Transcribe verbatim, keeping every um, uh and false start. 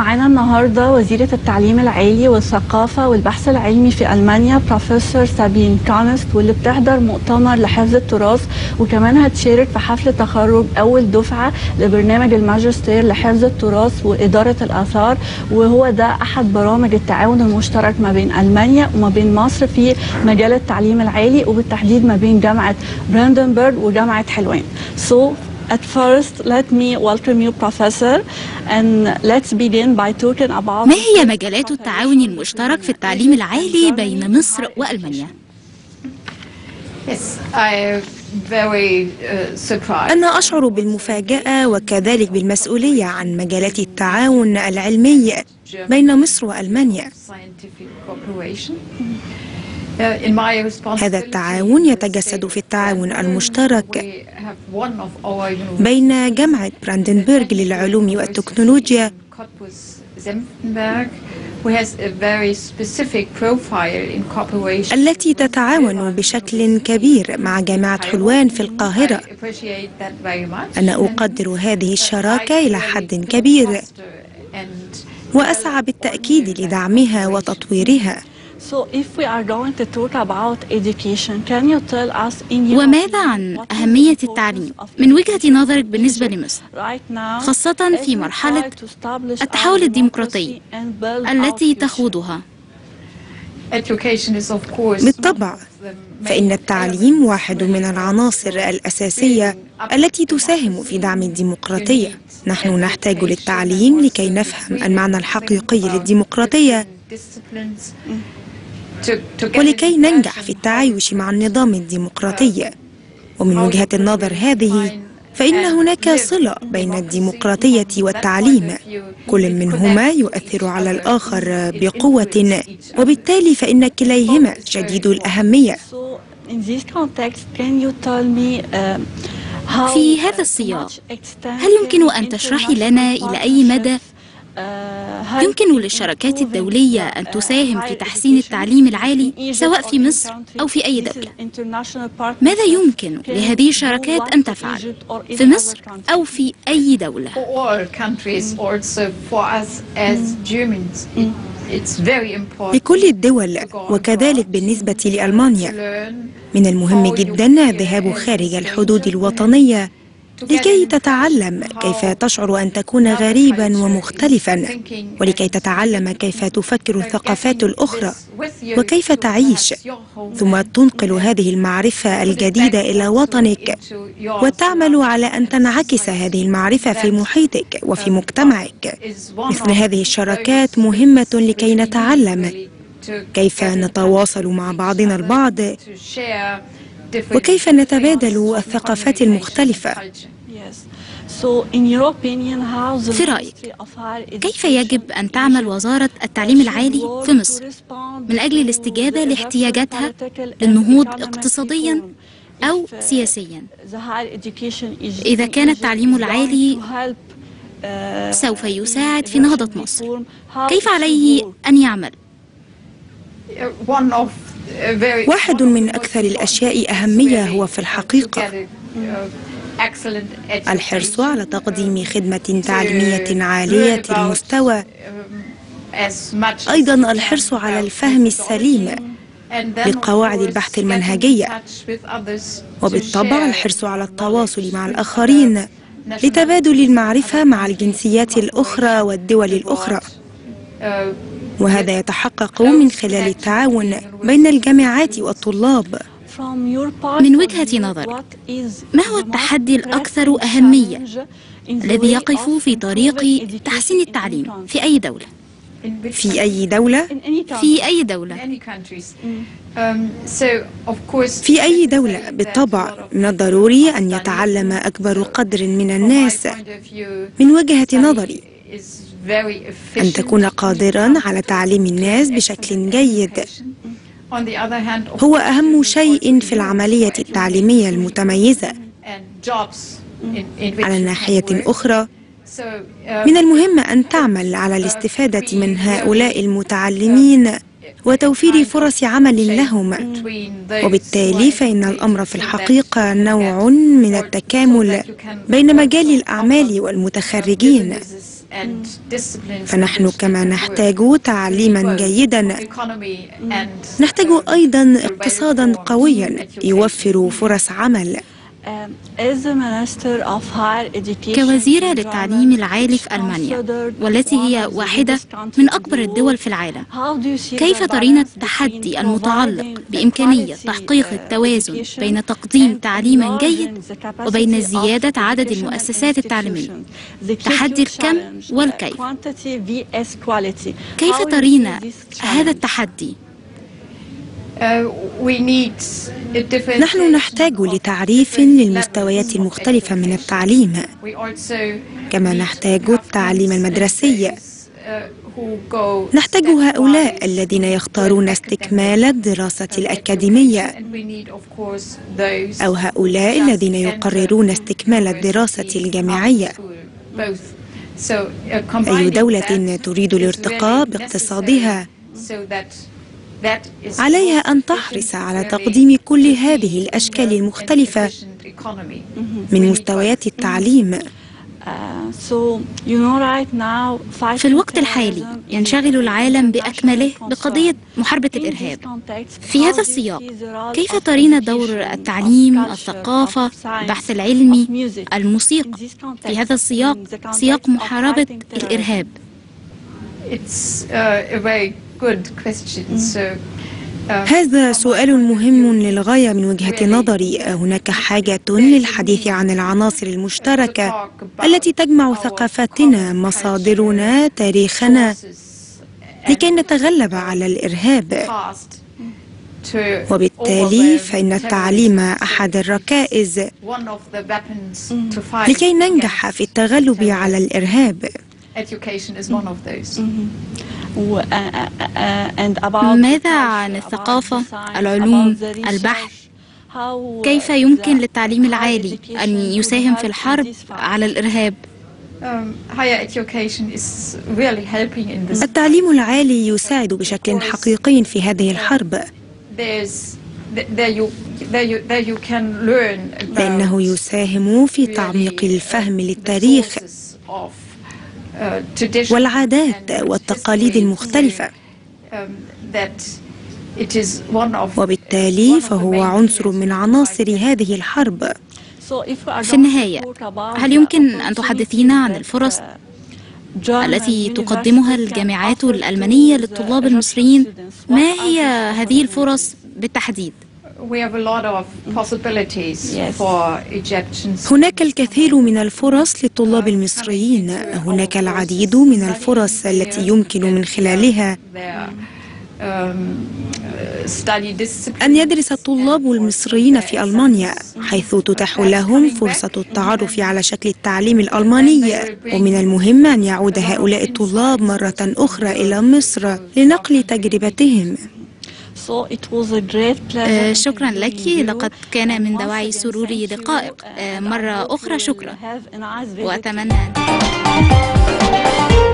معانا النهارده وزيرة التعليم العالي والثقافة والبحث العلمي في ألمانيا بروفيسور سابين كانست، واللي بتحضر مؤتمر لحفظ التراث، وكمان هتشارك في حفل تخرج أول دفعة لبرنامج الماجستير لحفظ التراث وإدارة الآثار، وهو ده أحد برامج التعاون المشترك ما بين ألمانيا وما بين مصر في مجال التعليم العالي، وبالتحديد ما بين جامعة براندنبرغ وجامعة حلوان. So at first, let me welcome you, Professor, and let's begin by talking about. ما هي مجالات التعاون المشترك في التعليم العالي بين مصر وألمانيا؟ Yes, I very surprised. أنا أشعر بالمفاجأة وكذلك بالمسؤولية عن مجالات التعاون العلمي بين مصر وألمانيا. هذا التعاون يتجسد في التعاون المشترك بين جامعة براندنبرغ للعلوم والتكنولوجيا التي تتعاون بشكل كبير مع جامعة حلوان في القاهرة. أنا أقدر هذه الشراكة إلى حد كبير وأسعى بالتأكيد لدعمها وتطويرها. So if we are going to talk about education, can you tell us in your وماذا عن أهمية التعليم من وجهة نظرك بالنسبة لمصر، خاصة في مرحلة التحول الديمقراطي التي تخوضها؟ بالطبع، فإن التعليم واحد من العناصر الأساسية التي تساهم في دعم الديمقراطية. نحن نحتاج للتعليم لكي نفهم المعنى الحقيقي للديمقراطية ولكي ننجح في التعايش مع النظام الديمقراطي. ومن وجهة النظر هذه، فإن هناك صلة بين الديمقراطية والتعليم، كل منهما يؤثر على الآخر بقوة، وبالتالي فإن كليهما شديد الأهمية. في هذا السياق، هل يمكن أن تشرحي لنا إلى أي مدى يمكن للشراكات الدولية أن تساهم في تحسين التعليم العالي سواء في مصر أو في أي دولة؟ ماذا يمكن لهذه الشراكات أن تفعل في مصر أو في أي دولة؟ لكل الدول وكذلك بالنسبة لألمانيا، من المهم جدا الذهاب خارج الحدود الوطنية لكي تتعلم كيف تشعر أن تكون غريبا ومختلفا، ولكي تتعلم كيف تفكر الثقافات الأخرى وكيف تعيش، ثم تنقل هذه المعرفة الجديدة إلى وطنك وتعمل على أن تنعكس هذه المعرفة في محيطك وفي مجتمعك. مثل هذه الشراكات مهمة لكي نتعلم كيف نتواصل مع بعضنا البعض وكيف نتبادل الثقافات المختلفة. في رأيك، كيف يجب أن تعمل وزارة التعليم العالي في مصر من أجل الاستجابة لاحتياجاتها للنهوض اقتصاديا أو سياسيا، إذا كان التعليم العالي سوف يساعد في نهضة مصر؟ كيف عليه أن يعمل؟ واحد من أكثر الأشياء أهمية هو في الحقيقة الحرص على تقديم خدمة تعليمية عالية المستوى، أيضا الحرص على الفهم السليم لقواعد البحث المنهجية، وبالطبع الحرص على التواصل مع الآخرين لتبادل المعرفة مع الجنسيات الأخرى والدول الأخرى، وهذا يتحقق من خلال التعاون بين الجامعات والطلاب. من وجهة نظرك، ما هو التحدي الأكثر أهمية الذي يقف في طريق تحسين التعليم في أي دولة؟ في أي دولة؟ في أي دولة؟ في أي دولة بالطبع من الضروري أن يتعلم أكبر قدر من الناس. من وجهة نظري، أن تكون قادرا على تعليم الناس بشكل جيد هو أهم شيء في العملية التعليمية المتميزة. على الناحية الأخرى، من المهم أن تعمل على الاستفادة من هؤلاء المتعلمين وتوفير فرص عمل لهم، وبالتالي فإن الأمر في الحقيقة نوع من التكامل بين مجال الأعمال والمتخرجين. فنحن كما نحتاج تعليما جيدا، نحتاج أيضا اقتصادا قويا يوفر فرص عمل. كوزيرة للتعليم العالي في ألمانيا، والتي هي واحدة من أكبر الدول في العالم، كيف ترين التحدي المتعلق بإمكانية تحقيق التوازن بين تقديم تعليم جيد وبين زيادة عدد المؤسسات التعليمية؟ تحدي الكم والكيف. كيف ترين هذا التحدي؟ نحن نحتاج لتعريف للمستويات المختلفة من التعليم، كما نحتاج التعليم المدرسي. نحتاج هؤلاء الذين يختارون استكمال الدراسة الأكاديمية، أو هؤلاء الذين يقررون استكمال الدراسة الجامعية. أي دولة تريد الارتقاء باقتصادها عليها أن تحرص على تقديم كل هذه الأشكال المختلفة من مستويات التعليم. في الوقت الحالي ينشغل العالم بأكمله بقضية محاربة الإرهاب. في هذا السياق كيف ترين دور التعليم، الثقافة، البحث العلمي، الموسيقى في هذا السياق، سياق محاربة الإرهاب؟ هذا سؤال مهم للغاية من وجهة نظري. هناك حاجة للحديث عن العناصر المشتركة التي تجمع ثقافتنا، مصادرنا، تاريخنا، لكي نتغلب على الإرهاب. وبالتالي فإن التعليم أحد الركائز لكي ننجح في التغلب على الإرهاب. ماذا عن الثقافة، العلوم، البحث؟ كيف يمكن للتعليم العالي أن يساهم في الحرب على الإرهاب؟ التعليم العالي يساعد بشكل حقيقي في هذه الحرب، لأنه يساهم في تعميق الفهم للتاريخ والعادات والتقاليد المختلفة، وبالتالي فهو عنصر من عناصر هذه الحرب. في النهاية، هل يمكن أن تحدثينا عن الفرص التي تقدمها الجامعات الألمانية للطلاب المصريين؟ ما هي هذه الفرص بالتحديد؟ هناك الكثير من الفرص للطلاب المصريين. هناك العديد من الفرص التي يمكن من خلالها أن يدرس الطلاب المصريين في ألمانيا، حيث تتاح لهم فرصة التعرف على شكل التعليم الألماني. ومن المهم أن يعود هؤلاء الطلاب مرة أخرى إلى مصر لنقل تجربتهم. آه شكرا لك، لقد كان من دواعي سروري لقائك آه مرة أخرى. شكرا، وأتمنى أن